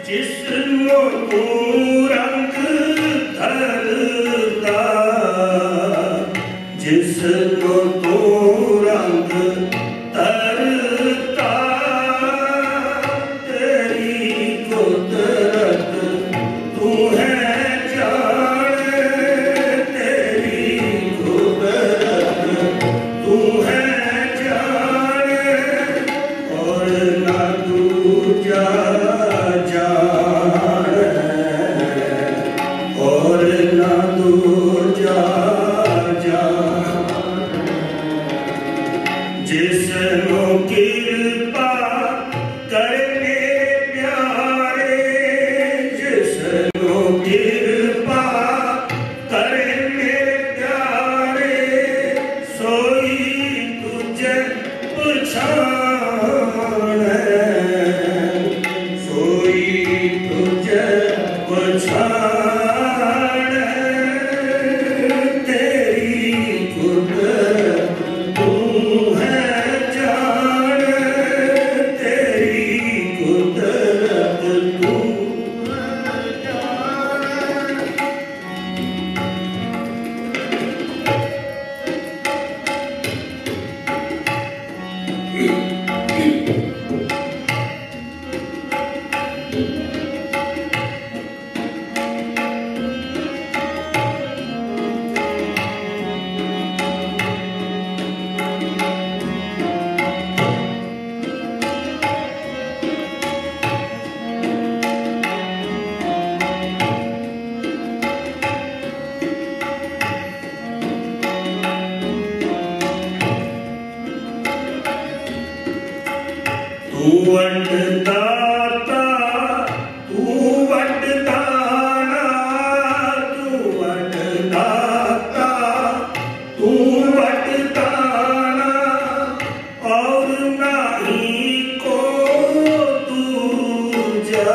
जिसको तू रंग धरता, जिसको तू रंग धरता, तेरी कुदरत तू है जाने, तेरी कुदरत तू है जाने, और ना दूजा और ना दूजा जिसनो कृपा करे मेरे प्यारे, जिसनो कृपा करे मेरे प्यारे, सोई तुझे पछाणे, सोई तुझे पछाणे, तेरी कुदरत तू है जाने, तेरी कुदरत तू है जाने। तू वंडदाता, तू वंडदाना, तू वंडदाता, तू वंडदाना, और नहीं को दूजा,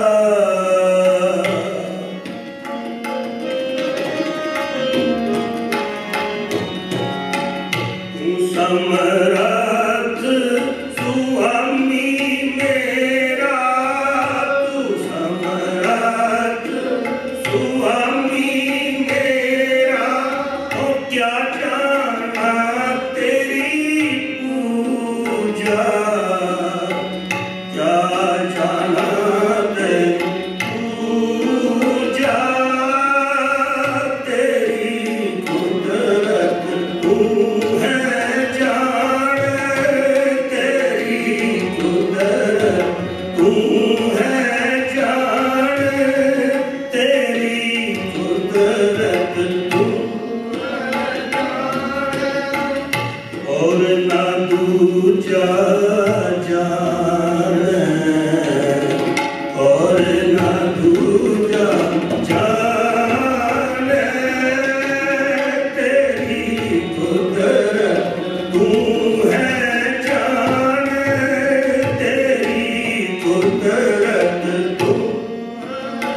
तू समर्थ स्वामी मेरा, तू समर्थ स्वामी मेरा, ओ क्या जाना तेरी पूजा, क्या जाना तेरी पूजा, तेरी कुदरत तू है जाने, तेरी कुदरत तू है जाने, तेरी कुदरत तू है जाने, और ना दूजा जाने, और ना दूजा जाने, तेरी कुदरत तू है जाने, तेरी कुदरत तू है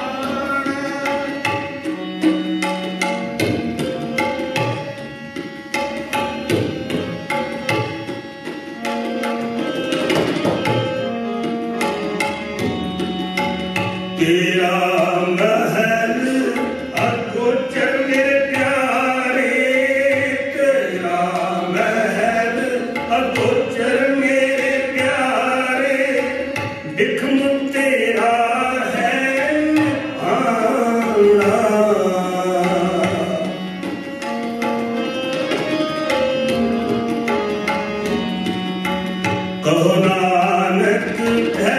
तेरा महल अगोचर मेरे प्यारे, तेरा महल अगोचर मेरे प्यारे, बिखम तेरा है आना, कहो नानक है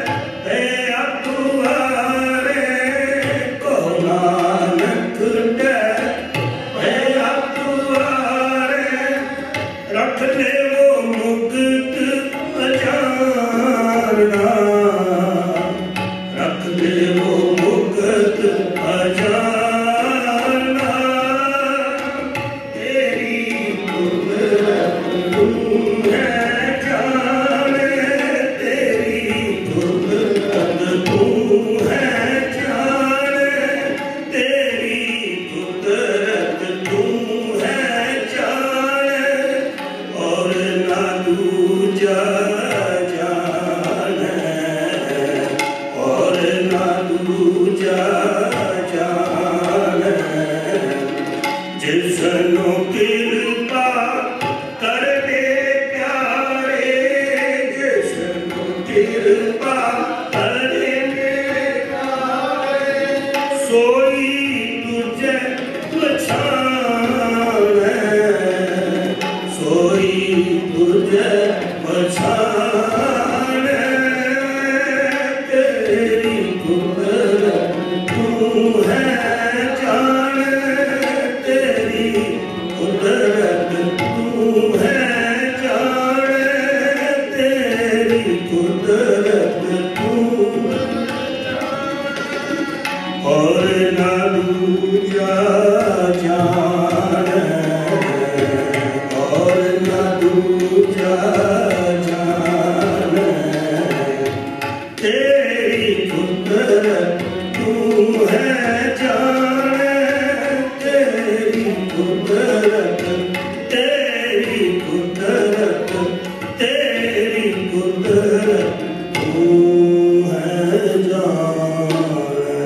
रख ले वो मुक्त अजाना, रख ले वो मुक्त अजाना, तेरी कुदरत तू है जाने, तेरी कुदरत तू है जाने, तेरी कुदरत तू है जाने, और ना दूजा जाने, और सोई तुझे पछाने, सोई तुझे पछाने, तेरी कुदरत तू है जाने, तेरी कुदरत तू है जाने, तेरी कुदरत तू और ना दूजा जाने, और ना दूजा जाने, तेरी कुदरत तू है जाने, तेरी कुदरत, तेरी कुदरत, तेरी कुदरत तू है जाने।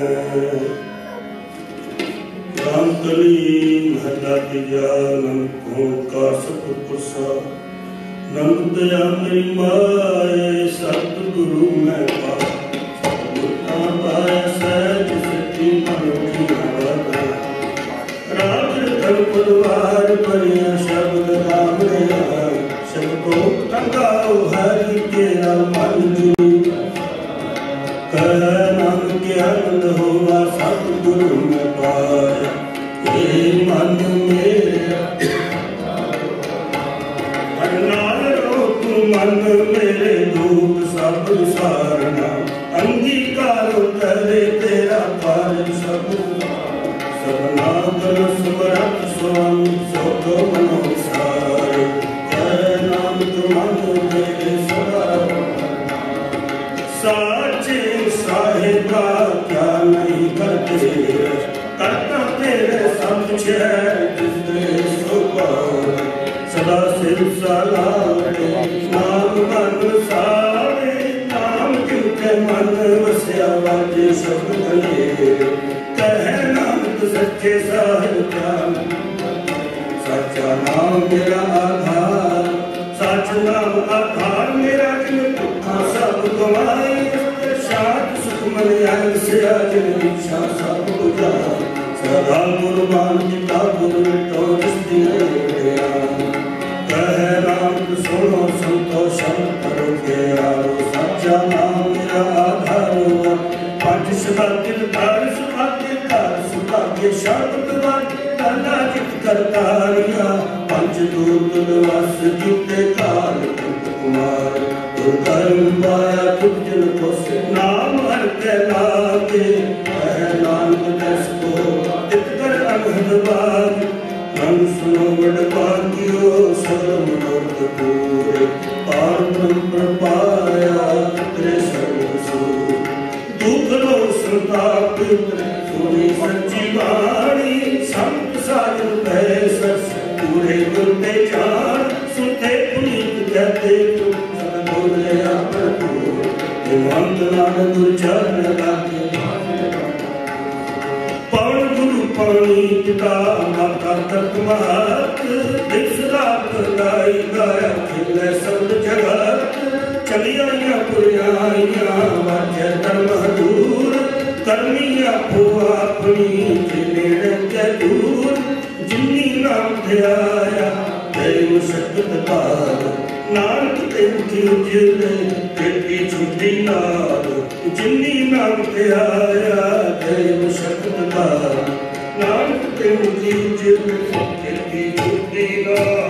रामकली महला तीजा नमको का सतपुरुषा, नम दया मेरी माए सतगुरु मैं पा, मुक्ता पाया सहज सिद्धि मन की आवाज़, राज धन पदवार परिया शब्द राम रया, शब्दों टंगाओ हरि तेरा मन जी, कह नाम के आनंद होगा सतगुरु में पाया, ये मन मेरे नाल रो तू मन मेरे धूप सब सारना, अंगीकार करे तेरा कार्य सब सबनागन सुमरत स्वामी सोतो मनोसार, कह नाम तू मन मेरे सदा साचे साहिबा क्या नहीं करते, करता तेरे सब कुछ है जिसने सुपार, सदा सिर सलामते नाम मन सारे, नाम जिनके मन वस्या वाजे सब भले, कह नाम तो सच्चे साहिब क्या, सच्चा नाम मेरा आधार, सच नाम आधार मेरा, जिन दुखा सब गवाए, शांत सुख मन आन से आज इच्छा सब बुझा, सदा कुर्बान पिता गुरु तो जिसदिया, कह नाम सुनो संतोषम करो के आरो, सच्चा नाम मेरा आधार हुआ, पंच सुभाग्य तार सुभाग्य तार सुभाग्य शब्द काला जित करतारिया, पंच दूत वस जीते काल कुमार, दुर्धर्म पाया तुझ जन को नाम हर के लागे, कह नानक दस को इत कर अनहद बाग, मन सुनो बड़ भाग्यो सब मनोरथ पूरे, पार ब्रह्म पाया तेरे सर्व सूर, दुख लो संताप सुनी सच्ची वाणी, संत साधु भय सस पूरे गुर पे जान, सुनते पुनीत कहते तुम सब बोले भरपूर, हेमंत नाम गुरु चरण लागे, पवन गुरु पानी पिता माता तक महत, दिस रात गाई गाया खिले शब्द जगत, चली आइया पुरियाइया वाजे धर्म दूर, करनी आपो अपनी जिनेड़े के दूर, जिन्नी नाम ध्याया तेरी मुशक्कत पार, नानक तेरी उजले तेरी छुट्टी नाल, जिन्नी नाम ध्याया तेरी मुशक्कत पार, नानक तेरी उजले तेरी छुट्टी नाल।